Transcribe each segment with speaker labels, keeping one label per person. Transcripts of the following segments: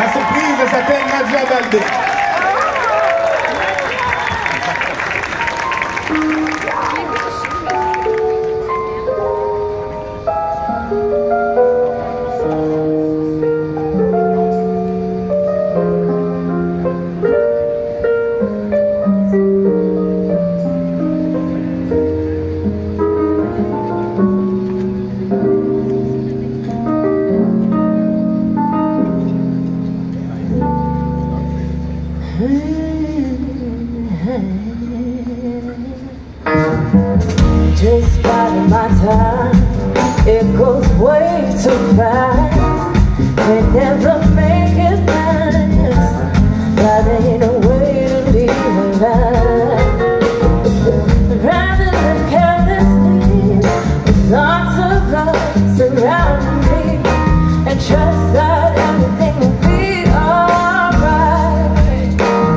Speaker 1: La surprise, elle s'appelle Nadia Valdé.
Speaker 2: Just biding my time, it goes way too fast. They never make it last. That ain't a way to live a life. Rather than carelessly, with lots of love surrounding me, and trust that everything will be alright.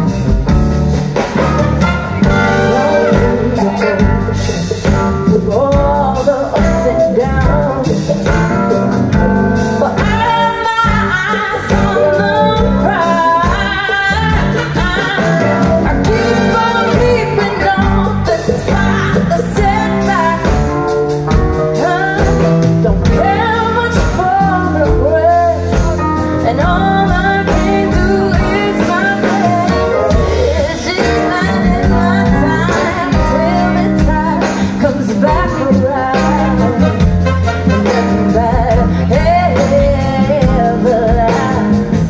Speaker 2: Through all the ups and downs, but I have my eyes on the prize. I keep on keeping on despite the setbacks. Don't care much for regret, and all I can do is my best. Just biding my time till the time comes back around. Nothing bad ever lasts.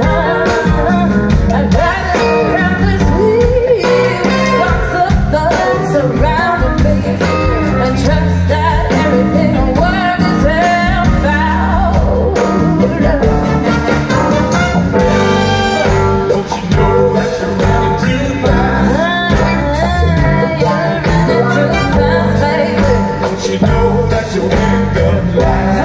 Speaker 2: I'd rather have this week, lots of love surrounding me, and trust that everything will work itself out.
Speaker 3: Don't you know that you're running too fast?
Speaker 2: You're running too fast, baby.
Speaker 3: Don't you know that you'll end up last?